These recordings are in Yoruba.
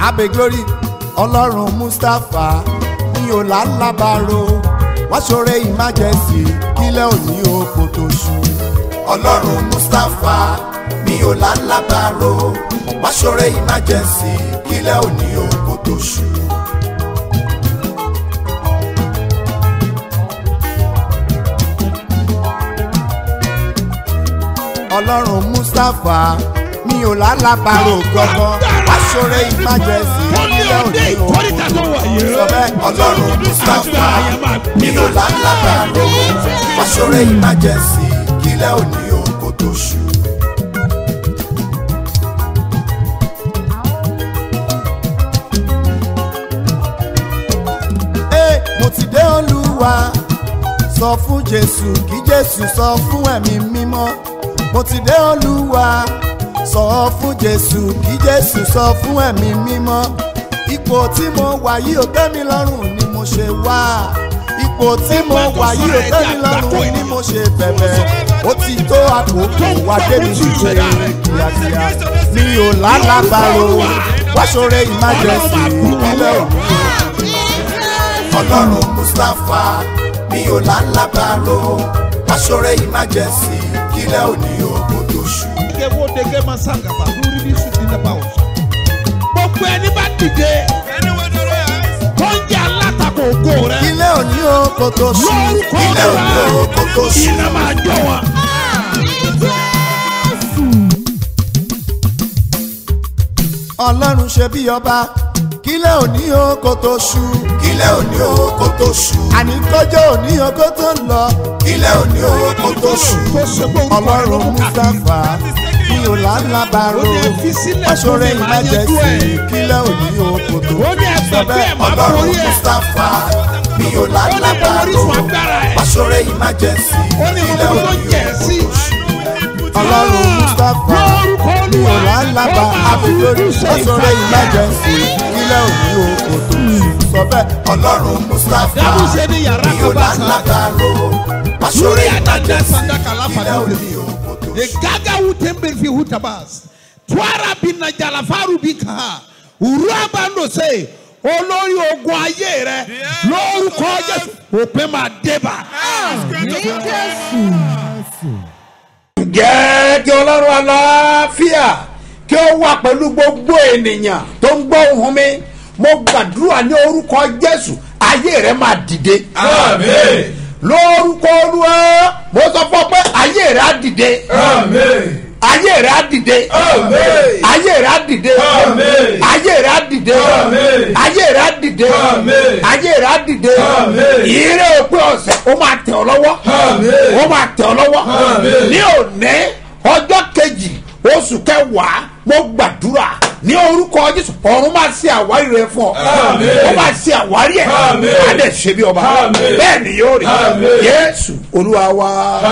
Abe Glory Ọlọ́run Mustapha mi ò lálábàárò wá ṣoore emergency kílẹ̀ òní oko tó ṣú. Ọlọ́run Mustapha mi ò lálábàárò wá ṣoore emergency kílẹ̀ òní oko tó ṣú. Ọlọ́run Mustapha mi ò lálábàárò gbọ́gbọ́ wá ṣoore emergency kílẹ̀ òní oko tó ṣú. Ọlọ́run Mustapha mi ò lálábàárò wá ṣoore emergency kílẹ̀ òní oko tó ṣú. Mo ti dé Olúwa sọ fún Jésù kí Jésù sọ fún ẹ̀mí mímọ́. Mo ti dé Olúwa sọ fún Jésù kí Jésù sọ fún ẹ̀mí mímọ́. Ipò tí mo wà yìí ò tẹ́ mi lọ́rùn ni mo ṣe wá. Ipò tí mo wà yìí ò tẹ́ mi lọ́rùn ni mo ṣe bẹ̀bẹ̀. Ó ti tó àkókò wá débi ṣíṣe kíákíá. Mi ò lálábàárò wá ṣoore emergency ìpínlẹ̀ òní. Ọlọ́run Mustapha mi ò lálábàárò wá ṣoore emergency kílẹ̀ òní oko tó ṣú. Gbogbo ẹni bá dìde tó ń jẹ́ alátakò ògo rẹ. Kílẹ̀ òní oko tó ṣú. Kílẹ̀ òní oko tó ṣú. Iná máa jọ wọn. Ọlọ́run ṣe bí ọba kílẹ̀ òní oko tó ṣú. Kílẹ̀ òní oko tó ṣú. Àní kọjọ́ òní oko tó ń lọ. Kílẹ̀ òní oko tó ṣú. Ọlọ́run Mustapha mi ò lálábàárò wá ṣoore emergency kílẹ̀ òní oko tó ṣú. Ọlọ́run Mustapha mi ò lálábàárò wá ṣoore emergency kílẹ̀ òní oko tó ṣú. Ọlọ́run Mustapha mi ò lálábà Abe Glory wá ṣoore emergency kílẹ̀ òní oko tó ṣú. Sọ bẹ́ẹ̀ Ọlọ́run Mustapha mi ò lálábàárò wá ṣoore emergency kílẹ̀ òní oko tó ṣú. Gaga utembe fi hutabas. Twara bina jalafaru bika. Uraba no se. Olórí ogun ayé rẹ lórúkọ Jésù òpin máa débà. Jẹ́ kí Ọlọ́run àlàáfíà kí ó wà pẹ̀lú gbogbo ènìyàn tó ń gbọ́ ohùn mi. Mo gbàdúrà ní orúkọ Jésù ayé rẹ máa dìde. Àmín. Lórúkọ Olúwa mo sọ fún ọ pé ayé rẹ á dìde. Àmín. Ayé rẹ á dìde. Àmín. Ayé rẹ á dìde. Àmín. Ayé rẹ á dìde. Àmín. Ayé rẹ á dìde. Àmín. Ayé rẹ á dìde. Àmín. Ìrè òpin ọ̀sẹ̀ ó máa tẹ̀ ọ́ lọ́wọ́. Àmín. Ó máa tẹ̀ ọ́ lọ́wọ́. Àmín. Ní òní ọjọ́ kejì oṣù kẹwàá mo gbàdúrà ní orúkọ Jésù ọ̀run máa ṣe àwárí rẹ fún ọ. Àmín. Ó máa ṣe àwárí ẹ̀. Àmín. Á dẹ̀ ṣe bí ọba. Àmín. Bẹ́ẹ̀ ni yóò rí. Àmín. Jésù Olúwa wa.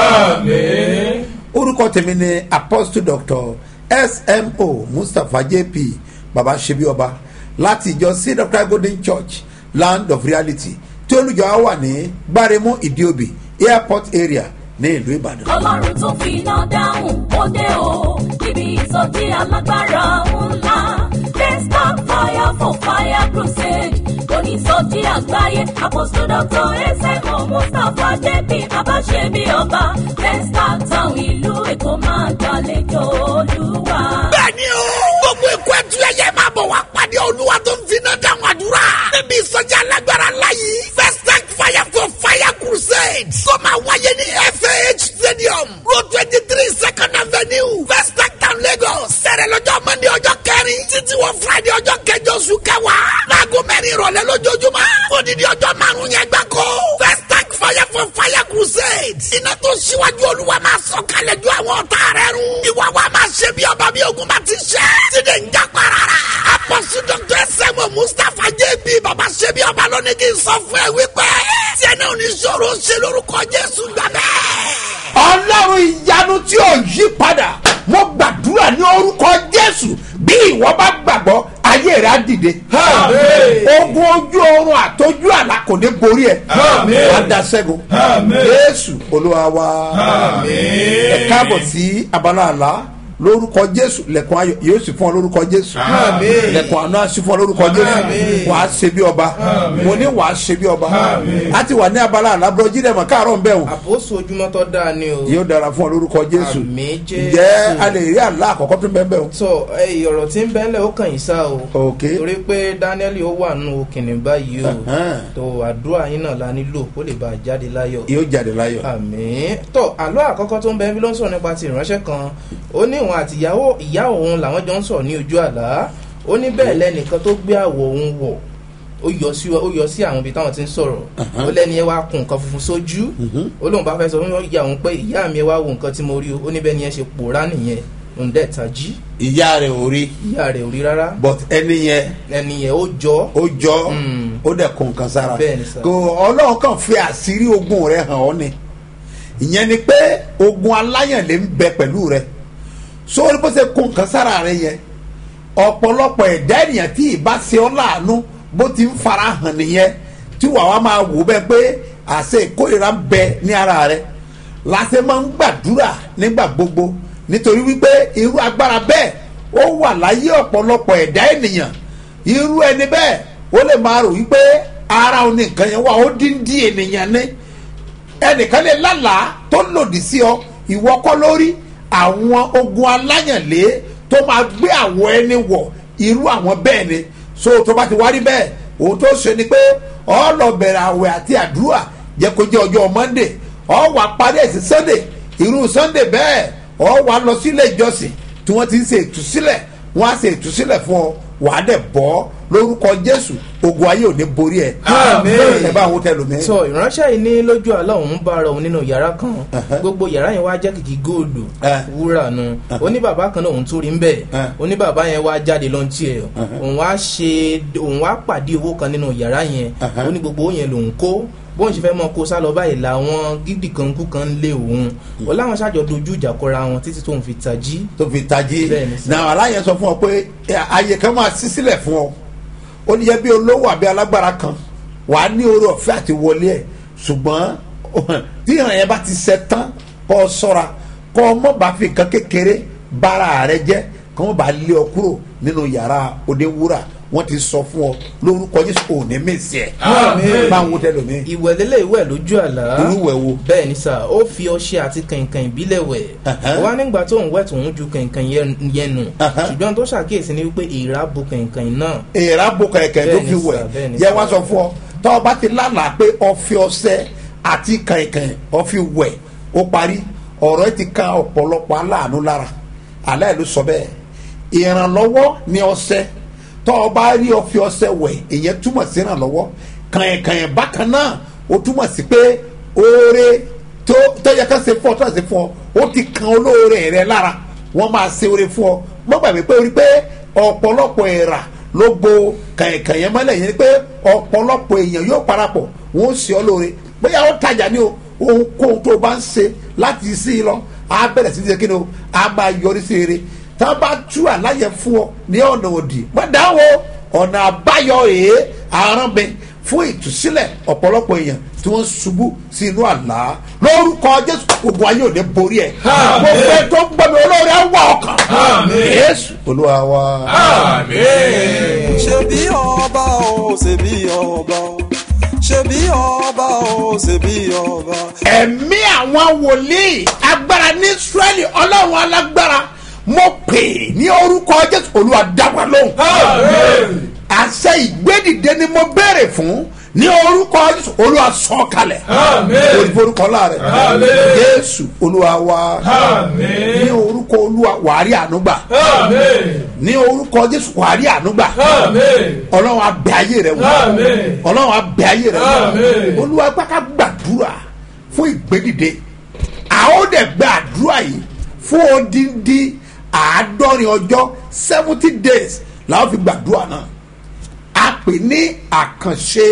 Àmín. Orúkọ tèmi ni Apostle Dr. SMO Mustapha JP baba ṣebí ọba láti ìjọ Seed of Christ Golden Church Land of Reality tí olùjọ wà ní Gbáremú Ìdíòbí Airport area ní ìlú Ìbàdàn. Ọlọ́run tó fi iná dáhùn ó dé o níbi ìsọjí alágbára ńlá Desktop Fire for Fire Crusade onísọjí àgbáyé Apostle Dr. SMO Mustapha JP baba ṣebí ọba Desktop Town ìlú Èkó máa gbàlejò Olúwa. Bẹ́ẹ̀ni o, gbogbo ikú ẹtù ẹyẹ máa bọ̀ wá pàdé Olúwa tó ń fi iná dáhùn àdúrà. Níbi ìsọjí alágbára ńlá yìí, Desktop Fire for Fire Crusade tó máa wáyé ní FAH Stadium, Road 23 2nd Avenue, Desktop Town Lagos. Sẹ̀rẹ̀ lọ́jọ́ Monday ọjọ́ kẹrin títí wọ Friday ọjọ́ kẹjọ oṣù kẹwàá. Láago mẹ́rin ìrọ̀lẹ́ lójoojúmọ́. Odidi ọjọ́ márùn-ún yẹn gbáko. Desktop Fire for Fire Crusade. Iná tó ṣíwájú Olúwa máa sọ kalẹ̀ ju àwọn ọ̀tá rẹ̀ run. Ìwà wa máa ṣe bí ọba bí ogun bá ti ṣe. Tíde ń já parara. Apostle Dr. SMO Mustapha JP baba ṣe bí ọba lónìí kí n sọ fún ẹ wípé. Tí ẹni oníṣòro ṣe lórúkọ Jésù gbàgbẹ́. Ọlọ́run ìyanu tí ò yí padà mo gbàdúrà ní orúkọ Jésù bí ìwọ bá gbàgbọ́ ayé rẹ á dìde. Àmín. Ogun ojú oorun àtọ́jú àlá kò ní borí ẹ. Àmín. Adásẹ́gun. Àmín. Jésù Olúwa wa. Àmín. Ẹ káàbọ̀ sí abala àlá lórúkọ jésù lẹ̀kùn ayọ̀ yóò sì fún ọ lórúkọ jésù lẹ̀kùn àánú á sì fún ọ lórúkọ jésù wàá ṣe bí ọba mo ní wàá ṣe bí ọba á ti wà ní abala àlábọ̀ jídẹ̀mọ̀ káàárọ̀ ń bẹ̀ wọ̀n. àpòsù ojúmọ́ tó dáa ni o. yóò dára fún ọ lórúkọ jésù. àmín Jésù. ǹjẹ́ a lè rí àlá àkọ́kọ́ tó ń bẹ́ẹ̀ bẹ́ẹ̀ o. sọ ọ̀rọ̀ tí ń bẹ́ẹ̀lẹ̀ ó kàn yín sá o. ok torí pé Daniel ó wà nù kìnìún báyìí o. tó àdúrà yín náà la nílò kó lè bá a jáde láyọ̀. yóò jáde láyọ̀. àmín. tó àlọ́ àkọ́kọ́ tó ń bẹ́ẹ̀ bí ló ń sọ̀rọ̀ nípa ti ìránṣẹ́ kan ó ní òun àti ìyá òun làwọn jọ ń sọ̀rọ̀ ní ojú àlá ó ní bẹ́ẹ̀ lẹ́nìkan tó gbé àwọ̀ òun wọ̀ ó yọ sí àwọn ibi táwọn ti ń sọ̀rọ̀ ó lẹ́ni ẹ wá kun nǹkan funfun sójú ó lóun bá fẹ́ sọ fún ìyá òun pé ìyá mi ẹ wá wo nǹkan tí mo rí o ó ní bẹ́ẹ̀ ni ẹ ṣe pòórá nìyẹn òun dẹ̀ tají. ìyá rẹ̀ ò rí. ìyá rẹ̀ ò rí rárá. but ẹni yẹn ó jọ. ó dẹ̀ kun nǹkan sára. bẹ́ẹ̀ ni sà. kò ọlọ́run kàn fi àṣírí ogun rẹ̀ hàn ọ́ ni ìyẹn ni pé ogun aláyànlé ń bẹ pẹ̀lú rẹ̀ sórí bó ṣe kun nǹkan sára rẹ̀ yẹn ọ̀pọ̀lọpọ̀ ẹ̀dá ènìyàn tí ì bá ṣe ọ́ láàánú bó ti ń fara hàn nìyẹn tí wàá wá máa wò bẹ́ẹ̀ pé àṣẹ ìkórìíra ń bẹ ní ara rẹ̀ láṣẹ máa ń gbàdúrà nígbà gbogbo nítorí wípé irú agbára bẹ́ẹ̀ ó wà láyé ọ̀pọ̀lọpọ̀ ẹ̀dá ènìyàn irú ẹni bẹ́ẹ̀ ó lè máa rò wípé ara òní nǹkan yẹn wà ó dín ènìyàn ní ẹnìkan lè lálàá tó lòdì sí ọ ìwọ kọ́ lórí àwọn ogun aláyànlé tó máa gbé àwọ̀ ẹni wọ̀ irú àwọn bẹ́ẹ̀ ni so tó bá ti wá rí bẹ́ẹ̀ òun tó ṣe ni pé ọ lọ bẹ̀rẹ̀ àwẹ̀ àti àdúrà jẹ́ kó jẹ́ ọjọ́ Monday ọ wà parí ẹ̀sìn Sunday irú Sunday bẹ́ẹ̀ ọ wà lọ sílé ìjọsìn tí wọ́n ti ń ṣe ìtúsílẹ̀ wọ́n á ṣe ìtúsílẹ̀ fún ọ wàá dẹ̀ bọ́ lórúkọ Jésù ogun ayé ò ní borí ẹ. ẹ bá àwọn tẹlu mi. sọ ìránṣẹ́ yìí ní lójú àlá òun bá ara òun nínú yàrá kan gbogbo yàrá yẹn wá jẹ́ kìkì góòlù wúrà nu oní bàbá kan náà òun tún rí ń bẹ̀ oní bàbá yẹn wá jáde lọ́n tiẹ̀ òun wá pàdé owó kan nínú yàrá yẹn oní gbogbo yẹn lòun kó bóun ṣe fẹ́ mọ kó sálọ báyìí làwọn gidi kan kú kan lé òun ó láwọn ṣàjọ dojú ìjà kọra wọn títí tóun fi tají. tó fi tají náà aláyẹn sọ fún ọ pé àyè kan máa ṣí sílẹ̀ fún ọ ó ní yẹ bí olówó àbí alágbára kan wà á ní oore ọ̀fẹ́ àti wọlé ẹ̀ ṣùgbọ́n tí ìrìn yẹn bá ti ṣẹ tán kọ́ ọ sọ́ra kọ́ ọ mọ̀ bá fi nǹkan kékeré bára rẹ jẹ́ kọ́ ọ bá lé ọ kúrò nínú yàrá oníwúrà wọ́n ti sọ fún ọ lórúkọ Jésù ò ní mèsì ẹ̀ máa ń wo tẹ́lẹ̀ mi. ìwẹ̀ lélẹ̀ ìwẹ̀ lójú àlá irúwẹ̀ wo. bẹ́ẹ̀ ni sà ó fi ọṣẹ àti kànkàn ìbílẹ̀ wẹ̀ wá nígbà tó ń wẹ̀ tó ń ju kànkàn yẹn nù ṣùgbọ́n tó ṣàkíyèsí ni wípé èèrà bo kànkàn náà. èèrà bo kànkàn tó fi wẹ̀ yẹ wá sọ fún ọ tọ́ ọ bá ti lálàá pé ọ fi ọṣẹ àti kànkàn ọ fi wẹ̀ ó parí ọ̀rọ̀ ẹ ti kan ọ̀pọ̀lọpọ̀ aláàánú lára àlá ẹ̀ ló sọ bẹ́ẹ̀ ìrànlọ́wọ́ ni ọṣẹ tọ́ ọ bá rí ọfi ọṣẹ wẹ̀ ìyẹn túmọ̀ sí ìrànlọ́wọ́ kànyẹ̀kànyẹ̀ bákan náà ó túmọ̀ sí pé oore tó yẹ ká ṣe fún ọ tó yẹ ṣe fún ọ ó ti kan olóore rẹ lára wọ́n máa ṣe oore fún ọ mọ́ gbàgbé pé orí pé ọ̀pọ̀lọpọ̀ èèrà ló bo kànyẹ̀kànyẹ̀ mọ́lẹ̀ yẹn ni pé ọ̀pọ̀lọpọ̀ èèyàn yóò parapọ̀ wọ́n ó ṣe ọ lóore bóyá ó tajà ní o ohunkóhun tó bá ń ṣe láti sí i lọ á bẹ̀rẹ̀ sí ṣe kí ni o á máa yọrí sí rere tá a bá tú àláyẹ fún ọ ní ọ̀nà òdì gbọ́dá wo ọ̀nà àbáyọ èé àrùn mi fún ìtúsílẹ̀ ọ̀pọ̀lọpọ̀ èèyàn tí wọ́n ṣubú sí inú àlá lórúkọ Jésù gbogbo ayé òde borí ẹ̀ gbogbo ẹ̀ tó ń gbọ́ mi olóore á wà ọkàn Jésù Olúwa wa. ṣebí ọba o ṣebí ọba o ṣebí ọba o ṣebí ọba. ẹ̀mí àwọn wòlíì agbára ní Ísírẹ́lì Ọlọ́run alágbára mo pè ní orúkọ Jésù Olúwa dá wa lóhùn. àṣẹ ìgbédìde ni mo béèrè fún ní orúkọ Jésù Olúwa sọ kalẹ̀. orí forúkọ láàrẹ Jésù Olúwa wa ní orúkọ Olúwa wàárí ànúgbà ní orúkọ Jésù wàárí ànúgbà Ọlọ́run abẹ ayé rẹ wò Ọlọ́run abẹ ayé rẹ wò Olúwa gbàgbà gbàdúrà fún ìgbédìde àwọn ò dẹ̀ gbàdúrà yìí fún odindi 70 days làwọn fi gbàdúrà náà a pè ní àkànṣe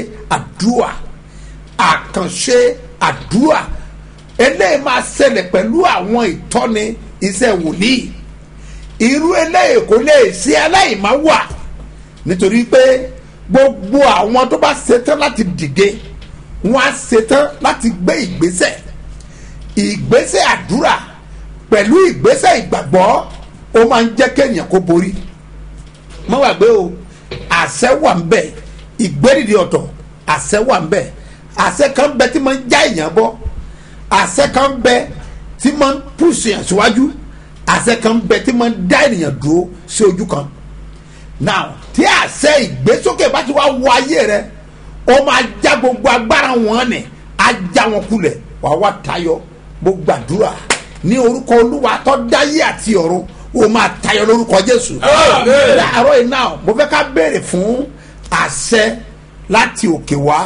àdúrà eléyìí máa ṣẹlẹ̀ pẹ̀lú àwọn ìtọ́ni iṣẹ́ wòlíì irú eléyìí kò lè ṣe aláìmáa wà nítorí pé gbogbo àwọn tó bá ṣetán láti dìde wọn á ṣetán láti gbé ìgbésẹ̀ àdúrà pẹ̀lú ìgbésẹ̀ ìgbàgbọ́ ó máa ń jẹ́ kéèyàn kó borí má wà gbé o àṣẹ wà ń bẹ ìgbédìde ọ̀tọ̀ àṣẹ wà ń bẹ àṣẹ kan bẹ tí máa ń já èèyàn bọ́ àṣẹ kan bẹ tí máa ń pùsù yàn síwájú àṣẹ kan bẹ tí máa ń dá ènìyàn dúró sí ojú kan now tí àṣẹ ìgbésókè bá ti wá wọ ayé rẹ ó máa já gbogbo agbára wọn ni á já wọn kulẹ̀ wàá wá tayọ gbogbo àdúrà ní orúkọ olúwa tó dáyé àti ọ̀run ó máa tayọ lórúkọ jésù. láàárọ̀ yìí náà mo fẹ́ ká béèrè fún àṣẹ láti òkè wá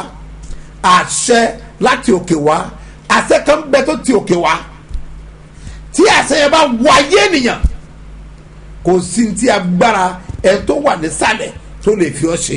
àṣẹ láti òkè wá àṣẹ kan bẹ tó ti òkè wá tí àṣẹ yẹn bá wọ ayé ènìyàn kò sí ti agbára ẹ tó wà nísàlẹ̀ tó lè fi ọ́ ṣe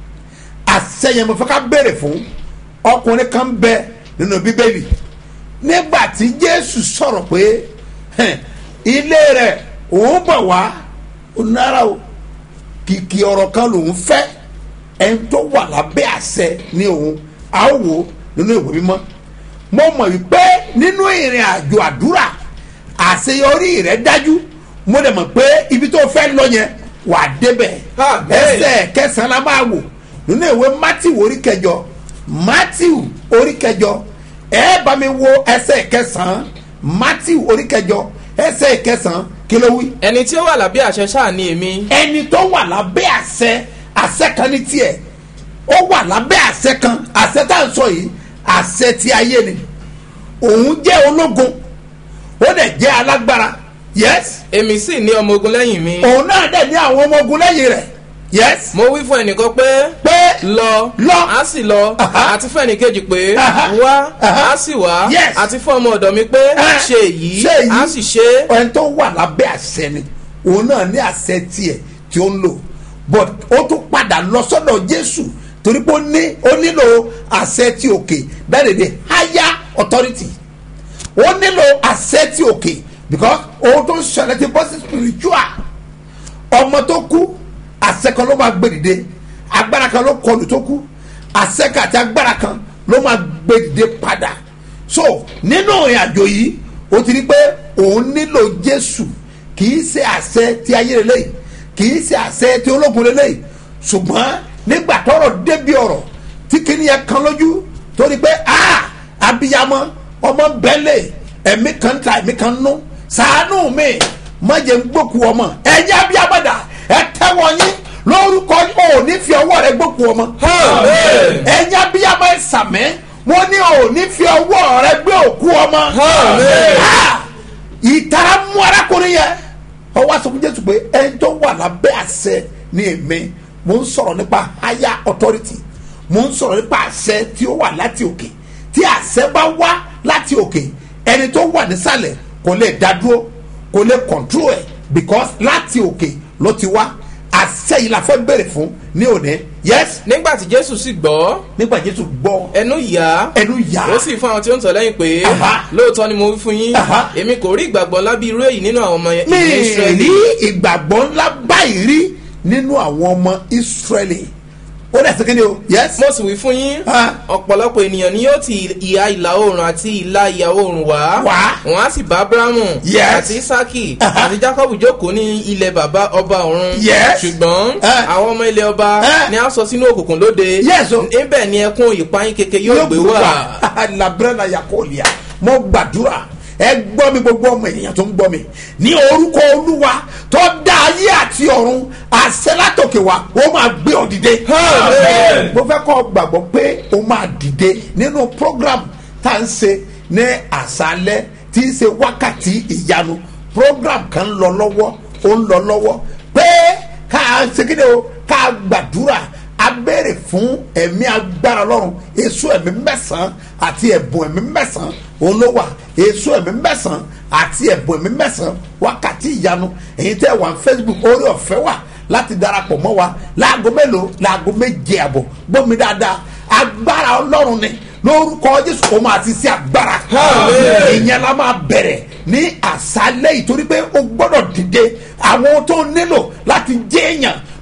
àṣẹ yẹn mo fẹ́ ká béèrè fún ọkùnrin kan bẹ nínú bíbélì nígbà tí jésù sọ̀rọ̀ pé ilé rẹ̀ òun bọ̀ wá onára o kìkì ọ̀rọ̀ kan lòun fẹ́ ẹni tó wà lábẹ́ àṣẹ ní òun a ó wò nínú ìwé mímọ́ mo mọ̀ wípé nínú ìrìn àjò àdúrà àṣeyọrí rẹ̀ dájú mo dẹ̀ mọ̀ pé ibi tó fẹ́ lọ yẹn wà á débẹ̀ ẹsẹ̀ kẹsàn-án la máa wò nínú ìwé Mátíù orí kẹjọ Mátíù orí kẹjọ ẹ bá mi wo ẹsẹ̀ kẹsàn-án Mátíù orí kẹjọ ẹsẹ̀ kẹsàn-án kí ló wí. ẹni tí ó wà lábẹ́ àṣẹ ṣáà ni èmi. ẹni tó wà lábẹ́ àṣẹ kan ní tiẹ̀ ó wà lábẹ́ àṣẹ kan àṣẹ tá à ń sọ yìí àṣẹ ti ayé ni òun jẹ́ ológun ó dẹ̀ jẹ́ alágbára yes. èmi sì ní ọmọ ogun lẹ́yìn mi. òun náà dẹ̀ ní àwọn ọmọ ogun lẹ́yìn rẹ̀ yes. mo wí fún ẹnìkan pé lọ á sì lọ àti fún ẹnìkejì pé wá á sì wá àti fún ọmọ ọ̀dọ̀ mi pé ṣe èyí á sì ṣe. ẹni tó wà lábẹ́ àṣẹ ni òun náà ní àṣẹ tiẹ̀ tí ó ń lò but ó tún padà lọ sọ́dọ̀ Jésù torí pé ó nílò àṣẹ tí òkè bẹ́ẹ̀ ni higher authority ó nílò àṣẹ tí òkè because òun tó ń ṣẹlẹ̀ ti bọ́ sí spiritual ọmọ tó kú àṣẹ kan ló máa gbé dìde agbára kan ló kọlù tó kú àṣẹ kan àti agbára kan ló máa gbé dìde padà so nínú ìrìn àjò yìí ó ti rí pé òun nílò Jésù kì í ṣe àṣẹ ti ayé lélẹ́yìí kì í ṣe àṣẹ ti ológun lélẹ́yìí ṣùgbọ́n nígbà tọ́rọ̀ débi ọ̀rọ̀ tí kìíní yẹn kan lójú torí pé abiyamọ ọmọ bẹ́lẹ̀ ẹ̀mí kan ta ẹ̀mí kan nú ṣàánú mi má jẹ́ ń gbókù ọmọ ẹ̀yìn abiyamọ̀dà ẹ tẹ́wọ́ yín lórúkọ ò ní fi ọwọ́ rẹ gbókù ọmọ ẹ̀yìn abiyamọ̀ ẹ sàmẹ́ wọ́n ní ò ní fi ọwọ́ rẹ gbé òkú ọmọ ìtara mú arákùnrin yẹn ọwọ́ sọ fún Jésù pé ẹni tó wà lábẹ́ àṣẹ ní èmi mo ń sọ̀rọ̀ nípa higher authority mo ń sọ̀rọ̀ nípa àṣẹ tí ó wà láti òkè tí àṣẹ bá wá láti òkè ẹni tó wà nísàlẹ̀ kò lè dá dúró kò lè control ẹ̀ because láti òkè ló ti wá àṣẹ yìí la fẹ́ bẹ̀rẹ̀ fún ní òní yes. nígbà tí Jésù sì gbọ́. nígbà tí Jésù gbọ́. ẹnu yà. ó sì fún àwọn tí ó ń tọ̀ lẹ́yìn pé lóòótọ́ ni mo wí fún yín èmi kò rí ìgbàgbọ́ ńlá bí irú èyí nínú àwọn ọmọ Ísírẹ́lì. mi rí ìgbàgbọ́ ńlá báyìí rí nínú àwọn ọmọ Ísírẹ́lì ó dẹ̀ sí kí ni o yes. mo sì wí fún yín ọ̀pọ̀lọpọ̀ ènìyàn ni yóò ti ìhà ìlà oòrùn àti ìlà ìyà oòrùn wá wọn á sì bá Ábúráhámù àti Ísákì àti Jákọ́bù jókòó ní ilẹ̀ bàbá ọba ọ̀run ṣùgbọ́n àwọn ọmọ ilẹ̀ ọba ni a sọ sínú òkùnkùn lóde níbẹ̀ ni ẹkún ìpayín keke yóò gbé wá. labrana yakolia mo gbàdúrà ẹ gbọ́ mi gbogbo ọmọ ènìyàn tó ń gbọ́ mi ní orúkọ Olúwa tó dá ayé àti ọ̀run àṣẹ látòkè wá ó máa gbé ọ dìde. mo fẹ́ kọ́ gbàgbọ́ pé ó máa dìde nínú program tá à ń ṣe ní àṣálẹ́ tí ń ṣe wákàtí ìyanu program kan lọ lọ́wọ́ ó ń lọ lọ́wọ́ pé ká ṣe kí ni o ká gbàdúrà a béèrè fún ẹ̀mí agbára lọ́run èso ẹ̀mí mẹ́sàn-án àti ẹ̀bùn ẹ̀mí mẹ́sàn-án òun ló wà èso ẹ̀mí mẹ́sàn-án àti ẹ̀bùn ẹ̀mí mẹ́sàn-án wákàtí ìyanu èyí tẹ́ wà ní Facebook orí ọ̀fẹ́ wà láti darapọ̀ mọ́ wa láago mélòó láago méje àbọ̀ gbọ́mi dáadáa agbára ọlọ́run ni lórúkọ Jésù kò máa ti sí agbára ìyẹn la máa bẹ̀rẹ̀ ní àṣálẹ́ ìtorí pé o gbọ́dọ̀ dìde àwọn tó nílò láti jẹ́ èèyàn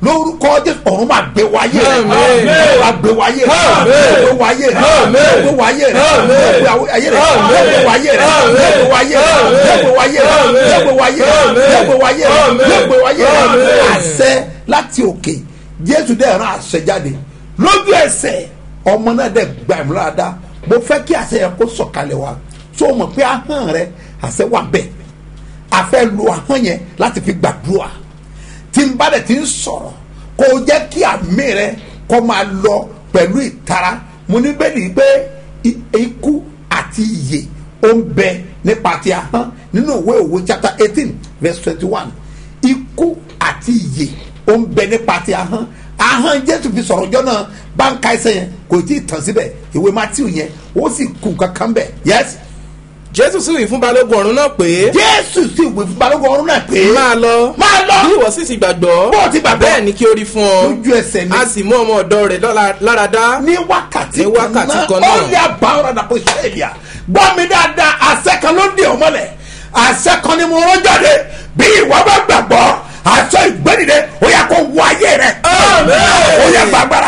lórúkọ jésù ọ̀run máa gbé wáyé rẹ̀ Àmín. máa gbé wáyé rẹ̀ Àmín. gbé wáyé rẹ̀ Àmín. gbé wáyé rẹ̀ Àmín. gbé wáyé rẹ̀ Àmín. gbé wáyé rẹ̀ Àmín. gbé wáyé rẹ̀ Àmín. gbé wáyé rẹ̀ Àmín. gbé wáyé rẹ̀ Àmín. gbé wáyé rẹ̀ Àmín. gbé wáyé rẹ̀ Àmín. àṣẹ láti òkè jésù dẹ̀ rán àṣẹ jáde lójú ẹsẹ̀ ọmọ náà dẹ̀ gbà mí láda mo fẹ́ kí àṣẹ yẹn kó sọ̀kalẹ̀ wá so mọ̀ pé ahọ́n rẹ àṣẹ wà bẹ́ẹ̀ a fẹ́ lo ahọ́n yẹn láti fi gbàdúrà tí n bá dẹ̀ ti ń sọ̀rọ̀ kó o jẹ́ kí àmì rẹ kó máa lọ pẹ̀lú ìtara mo ní bẹ́ẹ̀ ni pé ikú àti ìyè ó ń bẹ nípa ti ahọ́n nínú ìwé òwe chapter 18 verse 21 ikú àti ìyè ó ń bẹ nípa ti ahọ́n ahọ́n jésù fi sọ̀rọ̀ ọjọ́ náà báńkà ẹsẹ̀ yẹn kò tí ì tàn síbẹ̀ ìwé matthew yẹn ó sì kú kankan bẹ̀ yes. jésù sì wí fún balógun ọ̀run náà pé. jésù sì wí fún balógun ọ̀run náà pé. máa lọ bí ìwọ sì ti gbàgbọ́ bó o ti gbàgbọ́ bẹ́ẹ̀ ni kí o rí fún ọ lójú ẹsẹ̀ ni a sì mú ọmọ ọ̀dọ́ rẹ̀ lára dá ní wákàtí kan náà ó lé àbá ọ̀rọ̀ dàpọ̀ ìṣẹ̀lẹ̀ gbọ́ mi dáadáa àṣẹ kan ló dé ọmọlẹ̀ àṣẹ kan ni mo rán jáde bí ìwọ bá gbàgbọ́ àṣọ ìgbẹ́nìde ó yẹ kó wọ ayé rẹ ó yẹ gbàgbára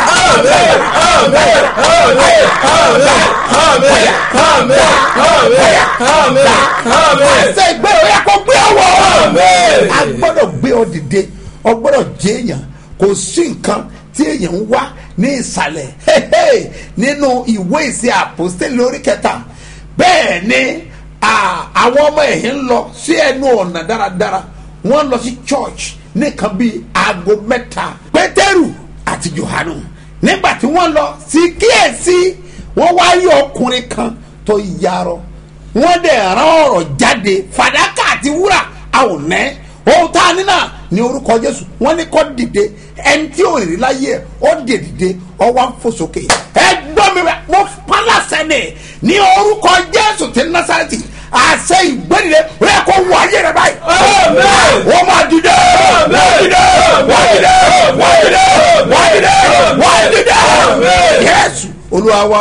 àṣẹ ìgbẹ́ ó yẹ kó gbé ọwọ́ a gbọ́dọ̀ gbé ọ dìde ọ gbọ́dọ̀ jẹ́ èèyàn kò sí nǹkan tí èèyàn ń wá ní ìsàlẹ̀ nínú ìwé ìṣe àpòstélì orí kẹta bẹ́ẹ̀ ni àwọn ọmọ ẹ̀yìn ń lọ sí ẹnu ọ̀nà dáradára wọ́n lọ sí church nìkan bíi aago mẹ́ta pétérù àti johanu nígbà tí wọ́n lọ sí kíyèsí wọ́n wá rí ọkùnrin kan tó yarọ wọ́n dẹ̀ rán ọ̀rọ̀ jáde fàdákà àti wúrà a ò nẹ́ ohun tá a ní náà ní orúkọ jésù wọ́n ní kó dìde ẹni tí ò rí láyé ẹ̀ ó dè dìde ó wá ń fò sókè ẹ gbọ́ mi rẹ mo pálásẹ̀ ní orúkọ jésù ti násàrẹ́tì àṣẹ ìgbẹ́nìyẹ ó yẹ kó wọ ayé rẹ báyìí. wọ́n máa dìde wọ́n dìde wọ́n dìde wọ́n dìde wọ́n dìde wọ́n dìde yẹ́sù olúwa wa.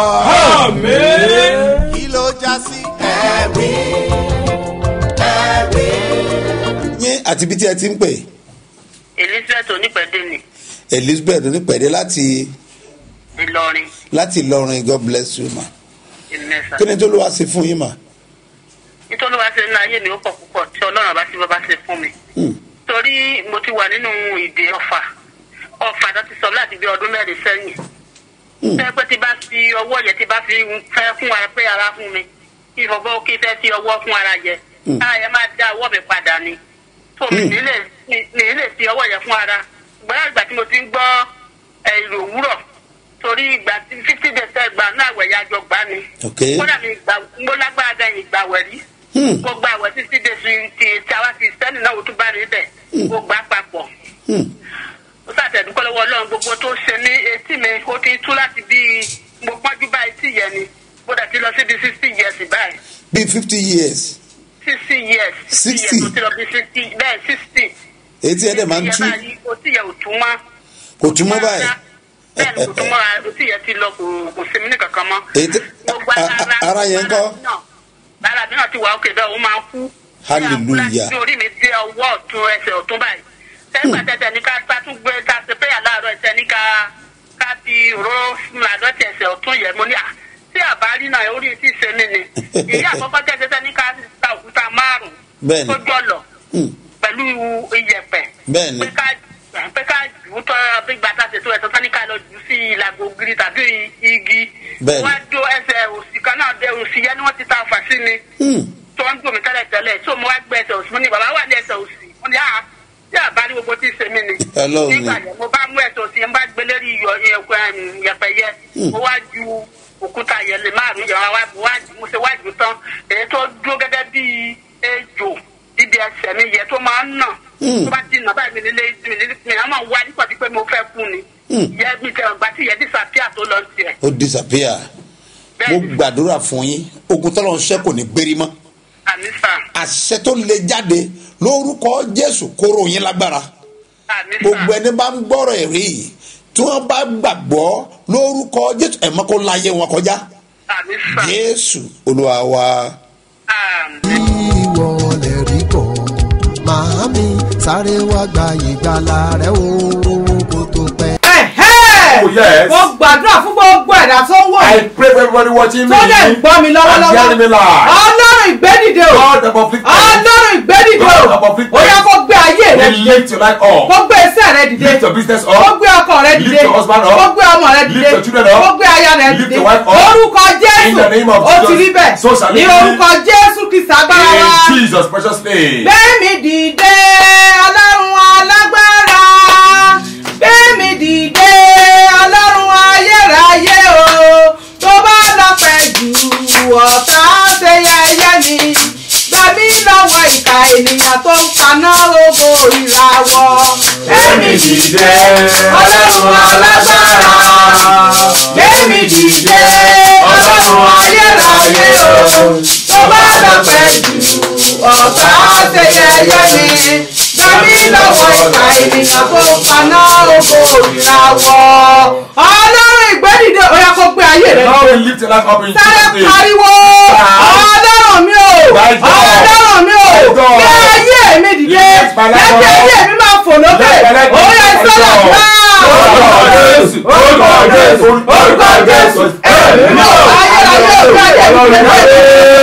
kí ló já sí ẹ̀rí ẹ̀rí. yín àti ibi tí ẹ ti ń pè. elizabeth onípẹ̀dé ni. elizabeth onípẹ̀dé láti. ìlọrin. láti ìlọrin god bless you ma. ìmẹ̀sà. kí ni tó ló wá sí fún yín ma. nítorí wá ṣe ní ayé mi ó pọ̀ púpọ̀ tí ọlọ́run bá sí bá ṣe fún mi. torí mo ti wà nínú ìdè ọ̀fà tó ti sọ láti bí ọdún mẹ́rin sẹ́yìn. fẹ́ pé tí bá fi ọwọ́ yẹn tí bá fi fẹ́ fún ara pé ara fún mi kí ìfọ̀bọ́ kí fẹ́ fi ọwọ́ fún ara yẹ. káyọ̀ máa dá ọwọ́ mi padà ni. tó mi nílé fi ọwọ́ yẹn fún ara. gbọ́dọ̀ ìgbà tí mo ti ń gbọ́ ìrò òwúrọ̀ torí ìgbà tí 50 days ẹgbàá náà àwẹ̀yà àjọ gbá ni. kódà mi mo lágbára gan ìgbà wẹ̀ rí. mo gba àwẹ̀ 50 days ti àwa ti sẹ́ni náà ó tún bá rí bẹ̀. mo gbà papọ̀. ó sàtẹ̀dúkọ́ lọ́wọ́ ọlọ́run gbogbo tó ṣe ní etí mi ó ti tú láti bí mo pọ́njú bá etí yẹn ni mo dẹ̀ ti lọ sí bí 60 years báyìí. bí 50 years. 60 years. 60 years ó ti lọ bí 60 bẹ́ẹ̀ 60. etí ẹ̀ dẹ̀ máa ń tú. ó ti yẹ òtún mọ́. kò tún mọ́ báyìí. bẹ́ẹ̀ ni kò tún mọ́ ó ti yẹ ti lọ kò sinmi ní kankan mọ́. ara yẹn kọ́. lára mi náà ti wà ókè bẹ́ẹ̀ ó máa ń kú. hallelujah. ní orí mi dé ọwọ́ ọ̀tún ẹsẹ̀ ọ̀tún báyìí. tẹ́gbà tẹ́tẹ́ ní ká tún gbé ká ṣe péyà láàárọ̀ ẹsẹ̀ ní ká fi òróró àdọ́tì ẹsẹ̀ ọ̀tún yẹn mo ní à tí àbárí náà orí ti ṣe mí ni. ìyá àkọ́kọ́ tẹ́tẹ́ ní ká ta òkúta márùn-ún tó jọ̀lọ̀ pẹ̀lú iyẹ̀pẹ̀. bẹ́ẹ̀ni pé ká jù ú tọ́ bí gbàtà ṣètò ẹ̀sọ́ tán ní ká lọ jù sí ìlàgò gírí tàbí igi. wọ́n á jó ẹsẹ̀ òsì kan náà dé òsì yẹn ni wọ́n ti ta ọ̀fà sí mi. tó ń gbòmí tẹ́lẹ̀ tó mo wá gbé ẹsẹ̀ òsì mo ní bàbá wà ní ẹsẹ̀ òsì mo ní àá tí àbá ní gbogbo tí ì ṣe mí ni. nígbà yẹn mo bá mú ẹsẹ̀ òsì yẹn bá gbé lérí yẹ̀pẹ̀ yẹ mo wá ju òkúta yẹn lè márùn yẹn mo ṣe wájú tán èyí tó dúró gẹ́gẹ́ bíi ejò ibi ẹsẹ̀ mi yẹ tó máa ń nà tó bá ti nà báyìí mi nílé mi àmọ́ wá nípa pípẹ́ mo fẹ́ kú ni yẹ mi tẹ ọgbà tí yẹ disappear tó lọ tiẹ̀. ó disappear mo gbàdúrà fún yín ogun tọ́lọ́ ń ṣẹ́ kò ní gbérí mọ́. àmísà. àṣẹ tó lè jáde lórúkọ jésù kóró yín lágbára. àmísà. gbogbo ẹni bá ń gbọ́rọ̀ ẹ̀rí yìí tí wọ́n bá gbàgbọ́ lórúkọ jésù ẹ̀mọ́ kó láyé wọn kọjá. àmísà. jésù olúwa wa. ìwọ lè rí bọ̀ màámi sáré wá gba ìgbàlà rẹ o Oh, yes. Mo gbàdúrà fún gbogbo ẹ̀dá tó ń wò I mí. pray for everybody watching me. Tó lè gbọ́ mi And hearing me lọ́wọ́lọ́wọ́. live. Ọlọ́run ìgbédìde o. God of afflicted. Ọlọ́run ìgbédìde o. God of afflicted. Ó yá kó gbé ayé rẹ Will dìde. lift your life up. Kó gbé iṣẹ́ rẹ dìde. Lift your business Kó up. gbé ọkọ rẹ dìde. Lift your husband up. Kó gbé ọmọ rẹ dìde. Lift your children up. Kó gbé aya rẹ Lift dìde. your wife up. Orúkọ In the name Jésù. of Ó ti Jesus. rí bẹ́ẹ̀. So shall Ní it be. orúkọ Jésù Kristi agbára wa. In Jesus' precious name. Gbémi dìde Ọlọ́run alágbára. Gbémi dìde Ọlọ́run ayérayé o. Tó bá lọ pẹ́ jù ọ̀tá ṣe yẹ̀yẹ́ mi. Gbà mí lọ́wọ́ ìka ènìyàn tó ń paná rogo ìràwọ̀. Gbémi dìde Ọlọ́run alágbára. Gbémi dìde Ọlọ́run ayérayé o. Tó bá lọ pẹ́ jù ọ̀tá ṣe yẹ̀yẹ́ mi. Gbà mí lọ́wọ́ ìka ènìyàn tó ń paná rogo ìràwọ̀. Ọlọ́run ìgbédìde ó yá kó gbé ayé rẹ̀. Now we lift your life up in Sáré Jesus' name. pariwo Ọlọ́run mi o. Ọlọ́run mi o. Gbé ayé mi dìde. Lẹ́gbẹ̀ẹ́ ayé mi máa fò lókè. Ó yẹ sọ́dọ̀ gbá. Orúkọ Jésù. Orúkọ Jésù. Orúkọ Jésù. Ayérayé òkú ayé mi dìde.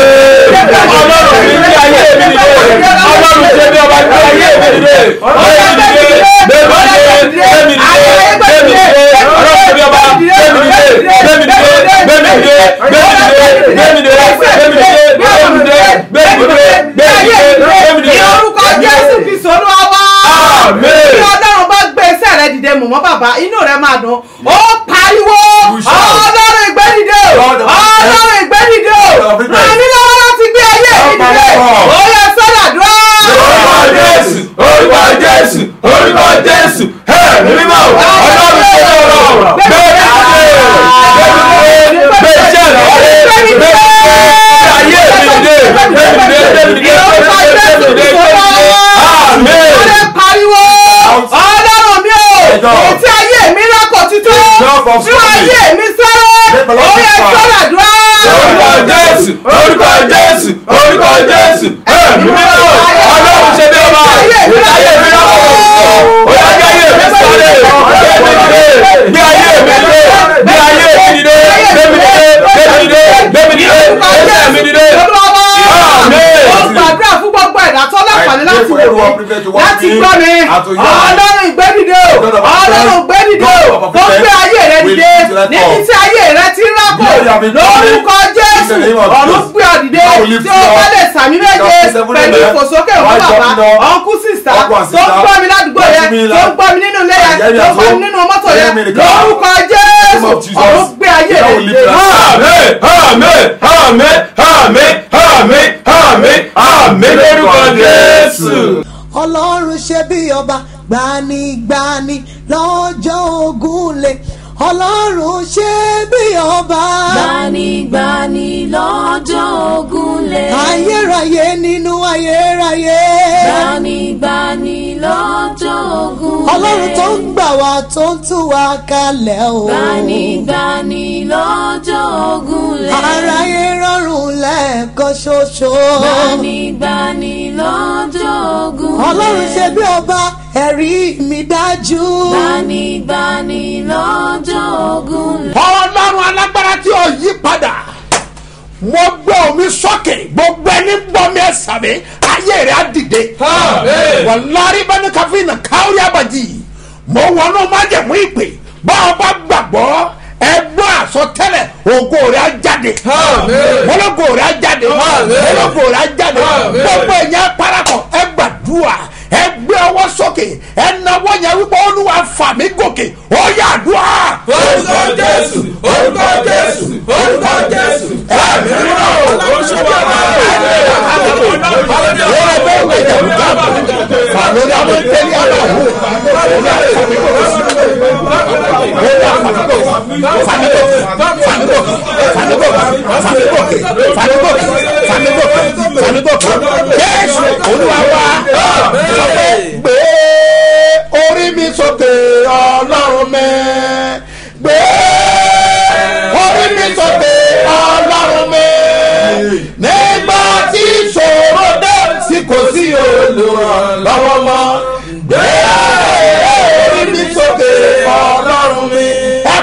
Ọlọ́run mi ní ayé mi dìde. Ọlọ́run ṣe bí ọba ní ayé mi dìde. Ayé mi dìde. Bẹ́ẹ̀ni dìde. Bẹ́ẹ̀ni dìde. Bẹ́ẹ̀ni dìde. Ọlọ́run ṣe bí ọba. Bẹ́ẹ̀ni dìde. Bẹ́ẹ̀ni dìde. Bẹ́ẹ̀ni dìde. Bẹ́ẹ̀ni dìde. Bẹ́ẹ̀ni dìde. Bẹ́ẹ̀ni dìde. Bẹ́ẹ̀ni dìde. Bẹ́ẹ̀ni dìde. Bẹ́ẹ̀ni dìde. Ní orúkọ Jésù Kristi Olúwa wa. Àmín. Bí Ọlọ́run bá gbé iṣẹ́ rẹ dìde mọ̀mọ́ bàbá inú rẹ máa dùn. Ó pariwo Ọlọ́run ìgbédìde o. Ọlọ́run ìgbédìde o. Ràn mí lọ́wọ́ láti gbé ayé mi dìde. Ó yẹ sọ́dọ̀ dúró. Orúkọ Jésù. Orúkọ Jésù. Orúkọ Jésù. Ẹ̀mí mímọ́. Ọlọ́run ṣe bí ọba. Bẹ́ẹ̀ni dìde. Bẹ́ẹ̀ jẹ́ ìrọ̀lẹ́. Bẹ́ẹ̀ ayé mi dìde. Bẹ́ẹ̀ni dìde. Bẹ́ẹ̀ni dìde. Bẹ́ẹ̀ni dìde. Àmín. Ọlọ́run pariwo Ọlọ́run mi o. Ètí ayé mi rákò títọ́. Tí ayé mi sẹ́rẹ́. Ó yẹ sọ́dọ̀ dúró. Orúkọ Jésù. Orúkọ Jésù. Orúkọ Jésù. Ẹ̀mí mímọ́. Ọlọ́run ṣe bí ọba. Ayé mi rákò títọ́. Ó yẹ kí ayé mi sáré. Bí ayé mi dìde. Bí ayé mi dìde. Bẹ́ẹ̀ni dìde. Bẹ́ẹ̀ni dìde. Bẹ́ẹ̀ni dìde. Ó gbàdúrà fún gbogbo ẹ̀dá tó láǹfààní láti wò mí láti gbọ́ mi. Ọlọ́run ìgbédìde o. Ọlọ́run ìgbédìde o. Tó gbé ayé rẹ dìde. Níbi tí ayé rẹ ti rákò. Lórúkọ Jésù. Ọ̀run gbé ọ dìde. Tí o bá lè sàmì méje pẹ̀lú ìfòsókè òun bàbá. Ọ̀nkú sísá tó ń gbọ́ mi ládùúgbò yẹn. Tó ń gbọ́ mi nínú ilé yẹn. Tó ń gbọ́ mi nínú mọ́tò yẹn. Lórúkọ Jésù. Ọ̀run gbé ayé rẹ dìde. Àmín. Àmín. Àmín. Àmín. Àmín. Àmín. Àmín lórúkọ Jésù. Ọlọ́run ṣe bí ọba gbanigbani lọ́jọ́ ogun le. Ọlọ́run ṣe bí ọba gbanigbani lọ́jọ́ ogun le. ayérayé nínú ayérayé. gbanigbani lọ́jọ́ ogun le. Ọlọ́run tó ń gbà wá tó ń tú wa kalẹ̀ o. gbanigbani lọ́jọ́ ogun le. aráyé rọrùn lẹ́ẹ̀kan ṣoṣo. gbanigbani lọ́jọ́ ogun le. Ọlọ́run ṣe bí ọba ẹ̀rí mi dájú. gbanigbani lọ́jọ́ ogun le. Ọlọ́run alágbára tí ò yí padà mo gbé omi sókè gbogbo ẹni gbọ́ mi ẹ̀ sàmì ayé rẹ̀ á dìde. wọ́n lárí bá ní káfíńnà káwé àbàjì mo wọnú májẹ̀mú ìpè bá ọba gbàgbọ́ ẹgbọ́n àsọtẹ́lẹ̀ ògo rẹ̀ á jáde. ológo rẹ̀ á jáde. ológo rẹ̀ á jáde. gbogbo ẹ̀yàn parapọ̀ ẹ gbàdúrà ẹ gbé ọwọ́ sókè ẹ nawọ́ yẹn wípé Olúwa fà mí gòkè ó yá àdúrà. Orúkọ Jésù. Orúkọ Jésù. Orúkọ Jésù. Ẹ̀mí mímọ́. Olùṣèwà Jésù Olúwa wa gbé orí mi sókè Ọlọ́run mi gbé orí mi sókè Ọlọ́run mi nígbà tí ìṣòro dé tí kò sí olùrànlọ́wọ́ mọ́ gbé orí mi sókè Ọlọ́run mi ẹ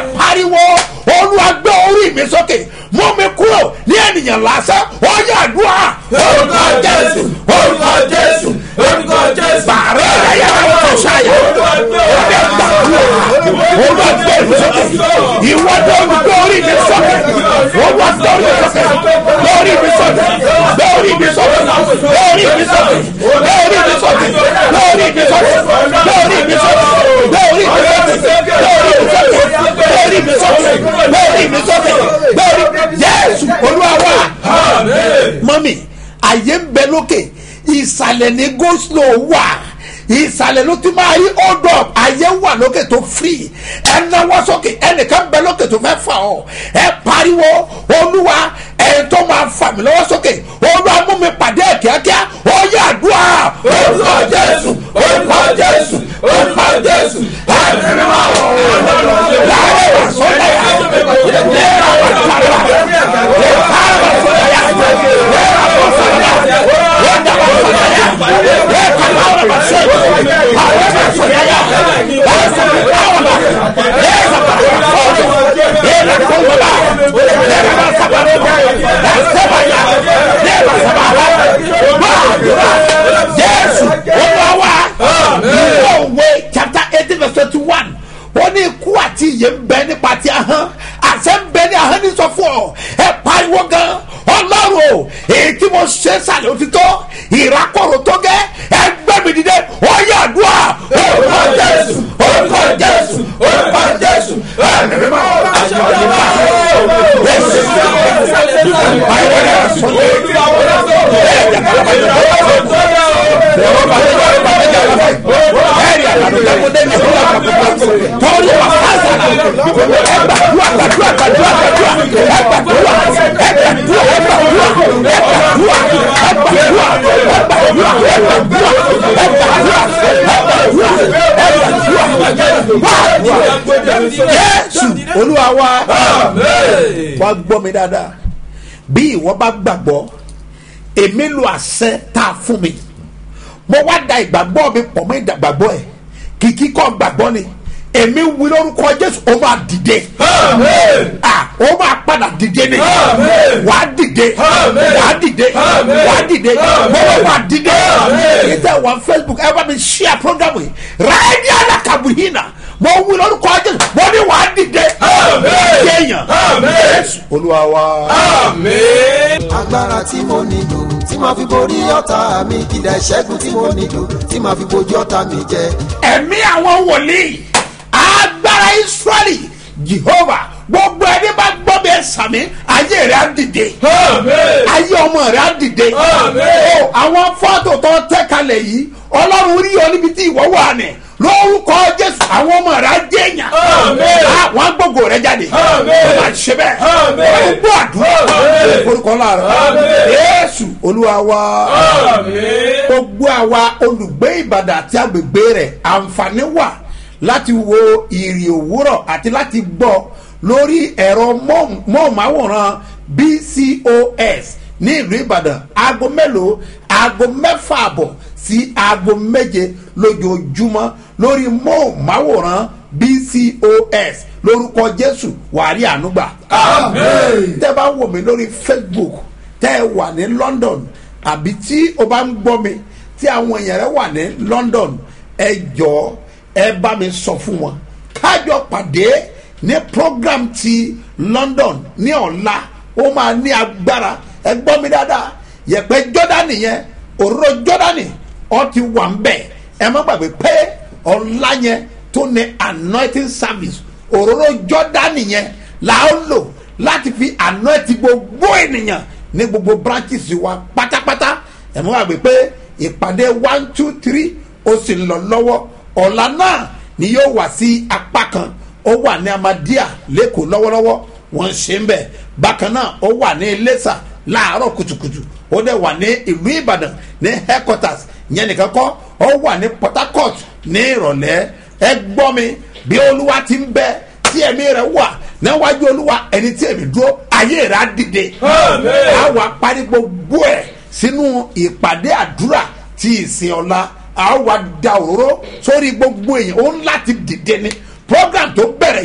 sókè mú mi kúrò ní ènìyàn lásán ó yà àdúrà. orúkọ jésù orúkọ jésù orúkọ jésù. bàárẹ̀ ẹ̀yà tó ṣàyà ọ̀dẹ̀ gbàgbọ́ olúwa gbé mi sókè ìwọ tó ń gbé orí mi sókè olúwa gbé orí mi sókè gbé orí mi sókè gbé orí mi sókè gbé orí mi sókè gbé orí mi sókè gbé orí mi sókè gbé orí mi sókè gbé orí mi sókè gbé orí mi sókè gbé orí mi sókè gbé orí jésù olúwa wá. mọ́mì àyè ń bẹ lókè ìsàlẹ̀ ní goslo wà ìsàlẹ̀ ló ti máa rí hold up ayé wà lókè tó free ẹ náwó sókè ẹnìkan bẹ lókè tó fẹ́ fà ọ́ ẹ pariwo olúwa ẹ tó máa fà mí lọ́wọ́ sókè olúwa mú mi pàdé ẹ̀ kíákíá ó yá àdúrà. orúkọ jésù orúkọ jésù orúkọ jésù. ẹ̀mí mi máa wọ̀ láàárọ̀ wà sọ́dọ̀ yà lẹ́ẹ̀rọ wà sọ́dọ̀ yà lẹ́ẹ̀rọ wà sọ́dọ̀ yà lẹ́ẹ̀rọ wà sọ́dọ̀ yà lẹ́ẹ̀rọ wà sọ́dọ̀ yà lẹ́ẹ̀rọ wà sọ́dọ̀ yà. Jésù olúwa nínú òwe chapter 18:21 ó ní ikú àti ìyè ń bẹ nípa ti ahọ́n àṣẹ ń bẹ ní ahọ́n ní sọ fún ọ ẹ pariwo gan ọlọ́run o èyí tí mo ṣe sàlẹ̀ òtítọ́ ìrákọ̀rọ̀ tó gẹ́ ẹ gbé mi dìde ó yà àdúrà. orúkọ jésù orúkọ jésù orúkọ jésù. ẹ̀mí mímọ́ aṣọ ìjọba Jésù olúwa wa wá gbọ́ mi dáadáa bí ìwọ bá gbàgbọ́ èmi lo àṣẹ tá a fún mi mo wá da ìgbàgbọ́ mi pọ̀ mọ́ ìdàgbàgbọ́ ẹ̀ kìkì kọ́ gbàgbọ́ ni èmi wí lórúkọ Jésù ó máa dìde ó máa padà dìde ni wàá dìde wàá dìde wàá dìde mo wà dìde ìtẹ̀ wọ́n Facebook ẹ bá mi share program yìí ráìdì alákàbùhínà mo wí lórúkọ Jésù mo ní wàá dìde kéèyàn Jésù olúwa wa. agbára tí mo nílò tí màá fi borí ọ̀tá mi ìdá ìṣẹ́gun tí mo nílò tí màá fi bojú ọ̀tá mi jẹ. ẹ̀mí àwọn wòlíì agbára Ísírẹ́lì Jehovah gbogbo ẹni bá gbọ́ bí ẹ sàmì ayé rẹ̀ á dìde ayé ọmọ rẹ̀ á dìde àwọn fọ́tò tó tẹ́ kalẹ̀ yìí Ọlọ́run rí ọ níbi tí ìwọ wà ní lórúkọ Jésù àwọn ọmọ rẹ̀ á jẹ́yàn àwọn gbogbo rẹ̀ jáde wọ́n máa ṣe bẹ́ẹ̀ wọ́n gbọ́ àdúrà orúkọ láàárọ̀ Jésù Olúwa wa gbogbo àwa olùgbé Ìbàdàn àti agbègbè rẹ̀ àǹfààní wà láti wo ìrì òwúrọ̀ àti láti gbọ́ lórí ẹ̀rọ mọ́ọ̀máwòrán BCOS ní ìlú Ìbàdàn aago mélòó aago 6:30 sí aago 7 lójoojúmọ́ lórí mọ́ọ̀máwòrán BCOS lórúkọ Jésù wàrí ànúgbà. Àmín. Tẹ́ bá wò mí lórí Facebook tẹ́ ẹ wà ní London àbí tí o bá ń gbọ́ mi tí àwọn èèyàn rẹ wà ní London ẹ jọ̀ọ́ ẹ bá mi sọ fún wọn kájọ pàdé ní program ti London ní ọ̀la ó máa ní agbára ẹ gbọ́ mi dáadáa yẹ̀pẹ̀ Jọ́dánì yẹn òróró Jọ́dánì ó ti wà ń bẹ̀ ẹ má gbàgbé pé ọ̀la yẹn tó ní anointing service òróró Jọ́dánì yẹn là ó lò láti fi anointing gbogbo ènìyàn ní gbogbo branches wa pátápátá ẹ má gbàgbé pé ìpàdé 1 2 3 ó sì ń lọ lọ́wọ́ ọ̀la náà ni yóò wá sí apá kan ó wà ní Amadíà lẹ́kọ̀ọ́ lọ́wọ́lọ́wọ́ wọ́n ṣe ń bẹ̀ bákan náà ó wà ní Iléṣà láàárọ̀ kùtùkùtù ó dẹ̀ wà ní ìlú Ìbàdàn ní headquarters yẹn nìkan kọ́ ó wà ní Port Harcourt ní ìrọ̀lẹ́ ẹ gbọ́ mi bí Olúwa ti ń bẹ tí ẹ̀mí rẹ̀ wà níwájú Olúwa ẹni tí ẹ̀mí dúró ayé rẹ̀ á dìde á wà parí gbogbo ẹ̀ sínú ìpàdé àdúrà tí ìsìn ọ̀la a wá da òróró sórí gbogbo èèyàn ó ń láti dìde ni program tó bẹ̀rẹ̀ yìí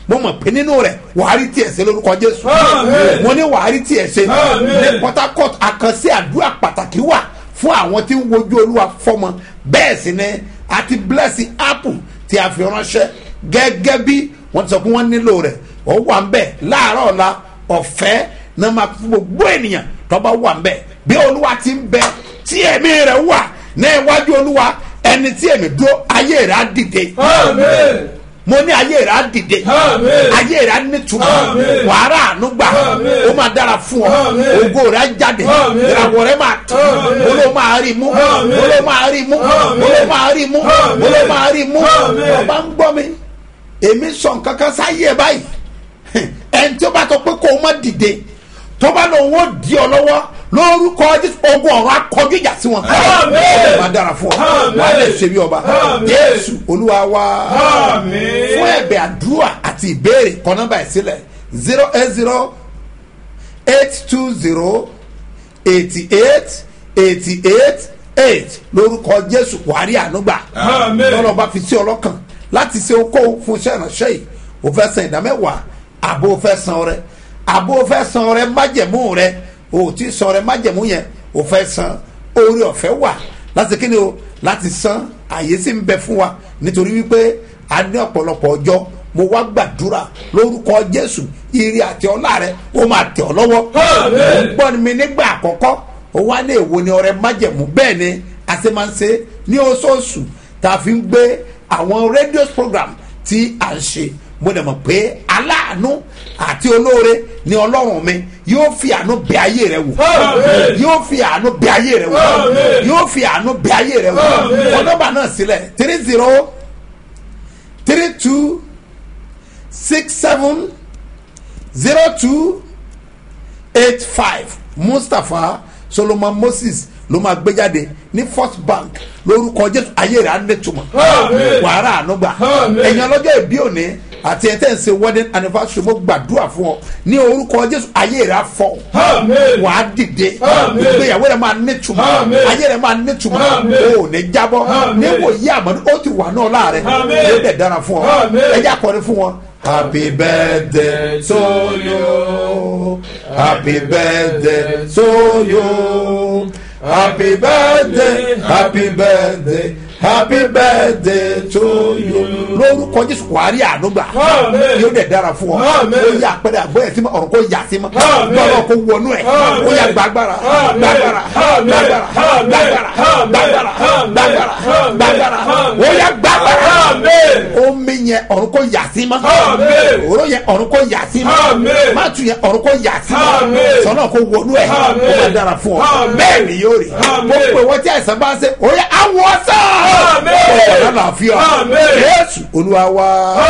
mo mọ̀ pé nínú rẹ̀ wàá rí tiẹ̀ ṣe lórúkọ jésù mo ní wàá rí tiẹ̀ ṣe ní port harcourt àkànṣe àdúrà pàtàkì wà fún àwọn tí ń wojú olúwa fọmọ bẹ́ẹ̀ sì ni àti blessing apple tí a fi ránṣẹ́ gẹ́gẹ́ bí wọ́n ti sọ pé wọ́n nílò rẹ̀ ó wà ń bẹ̀ láàárọ̀ ọ̀la ọ̀fẹ́ náà máa fún gbogbo ènìyàn tó bá wà ń bẹ̀ bí olúwa ti ń bẹ tí ẹ̀mí rẹ̀ wà ní iwájú olúwa ẹni tí ẹ̀mí dúró ayé rẹ̀ á dìde mo ní ayé rẹ̀ á dìde ayé rẹ̀ á nítumọ̀ wàhálà ànúgbà ó máa dára fún ọ ògo rẹ̀ á jáde ìràwọ̀ rẹ̀ máa tán mo ló máa rí mú mo ló máa rí mú mo ló máa rí mú mo ló máa rí mú ọba ń gbọ́ mi èmi sọ nǹkan kan sáyé ẹ báyìí ẹni tí ó bá tọ́ pé kó o má dìde tó bá lọ wọ́n di ọ lọ́wọ́ lórúkọ ogun ọ̀run akọjú ìjà sí wọn ó lè máa dára fún ọ wàá lè ṣe bí ọba jésù olúwa wa fún ẹ̀bẹ̀ àdúrà àti ìbéèrè kọ nọ́mbà ẹ̀ sílẹ̀ 08082088888 lórúkọ jésù wàá rí ànúgbà lọ́nà ọba fi sí ọlọ́kàn láti ṣe okó fún iṣẹ́ ìránṣẹ́ yìí o fẹ́ san ìdámẹ́wàá àbò fẹ́ san ọrẹ àbò fẹ́ san ọrẹ májẹ̀mú rẹ o ti san ọrẹ májẹ̀mú yẹn o fẹ́ san orí ọ̀fẹ́ wà láti kíni o láti san àyè sì ń bẹ fún wa nítorí wípé a ní ọ̀pọ̀lọpọ̀ ọjọ́ mo wá gbàdúrà lórúkọ jésù ire àti ọlá rẹ ó máa tẹ̀ ọ́ lọ́wọ́ ó ń gbọ́ mi nígbà àkọ́kọ́ ó wá ní èwo ni ọrẹ májẹ̀mú bẹ́ẹ̀ ni a ṣe máa ń ṣe ní oṣooṣù tá a fi ń gbé àwọn radio program tí à ń ṣe mo dẹ̀ mọ̀ pé aláàánú àti olóore ni ọlọ́run mi yóò fi àánú bẹ ayé rẹ wò yóò fi àánú bẹ ayé rẹ wò yóò fi àánú bẹ ayé rẹ wò ọlọ́ba náà sílẹ̀ 3032670285 mustapha solomon moses ló máa gbé jáde ní first bank lórúkọ jésù ayé rẹ̀ á nẹ́tùmọ̀ wàhálà ànúgbà ẹ̀yin ọlọ́jọ́ ìbí òní àti ẹ̀tẹ́ ń ṣe wedding anniversary mo gbàdúrà fún ọ ní orúkọ jésù ayé rẹ̀ á fọ́ wàá dìde ìgbéyàwó rẹ̀ máa nẹ́tùmọ̀ ayé rẹ̀ máa nẹ́tùmọ̀ o ò ní jábọ́ níwò yí àmọ́dún ó ti wà náà láàrẹ̀ yóò dẹ̀ dára fún ọ ẹ̀jẹ̀ akọrin fún wọn. Happy birthday to you. Happy birthday to you. Happy birthday, happy birthday, happy birthday to you. Lórúkọ Jésù wàá rí ànúgbà yóò dẹ̀ dára fún ọ ó yà àpẹẹrẹ àgbẹ̀yẹ̀ tí ọ̀run kò yà sí mọ́ gbọ́dọ̀ kó wọnú ẹ̀ ó yà gbàgbára gbàgbára gbàgbára gbàgbára gbàgbára gbàgbára gbàgbára ó yà gbàgbára omi yẹn ọ̀run kò yà sí mọ́ òró yẹn ọ̀run kò yà sí mọ́ mátù yẹn ọ̀run kò yà sí mọ́ sọ̀nà kó wọnú ẹ̀ ó máa dára fún ọ bẹ́ẹ̀ ni yóò rí mo pè wọ́n tí àìsàn bá ń ṣe ó yà àwọn sàn ọ̀rọ̀ làáfíà Jésù Olúwa wa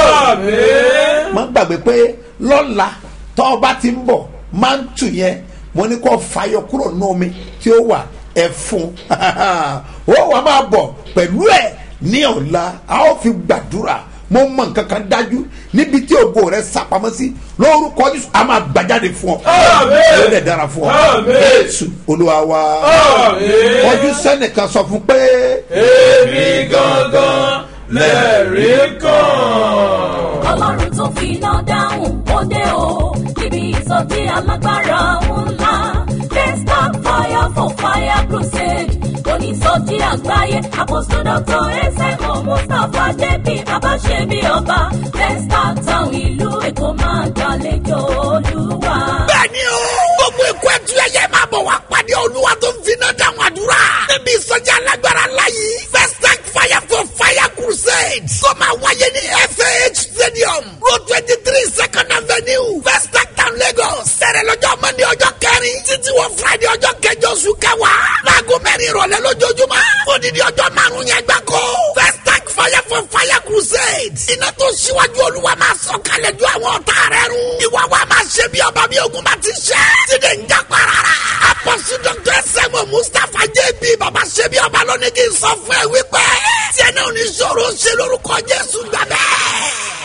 má gbàgbé pé lọ́la tọ́ ọba ti ń bọ̀ máa ń tù yẹn mo ní kó fàyọ kúrò nínú omi tí ó wà ẹ̀fún ó wà máa bọ̀ pẹ̀lú ẹ̀ ní ọ̀la a ó fi gbàdúrà mo mọ nǹkan kan dájú níbi tí ògo rẹ sápamọ́ sí lórúkọ Jésù a máa gbàjáde fún ọ yóò dẹ̀ dára fún ọ Jésù Olúwa wa ọdún sẹ́nìkan sọ fún pé èmi gangan lẹ́rìí kan. Ọlọ́run tó fi iná dáhùn ó dé o níbi ìsọjí alágbára ńlá Desktop Fire for Fire Crusade onísọjí àgbáyé Apostle Dr. S.M.O. Mustapha J.P. Babáṣebí ọba Desktop Town ìlú Èkó máa gbàlejò Olúwa. Bẹ́ẹ̀ni o, gbogbo Èkó ẹ̀tú ẹ̀yẹ máa bọ̀ wá pàdé Olúwa tó ń finá dáhùn àdúrà níbi ìsọjí alágbára ńlá yìí Desktop Fire for Fire Crusade tó máa wáyé ní FAH Stadium Road 23 Second Avenue Desktop Town Lagos sẹ̀rẹ̀ lọ́jọ́ Monday ọjọ́ kẹrin títí wọ Friday ọjọ́ kẹjọ oṣù kẹwàá láago mẹ́rin ìrọ̀lẹ́ lójoojúmọ́ odidi ọjọ́ márùn-ún yẹn gbáko Desktop Fire for Fire Crusade iná tó ṣíwájú Olúwa máa sọ kalẹ̀ ju àwọn ọ̀tá rẹ̀ run ìwà wa máa ṣe bí ọba bí ogun bá ti ṣe tíde ń jà parara Apostle Dr. S.M.O. Mustapha J.P. Babáṣebí ọba lónìí kì í sọ fún ẹ wípé tí ẹ náà ní sọ̀rọ̀ ṣe lórúkọ Jésù gbàgbẹ́.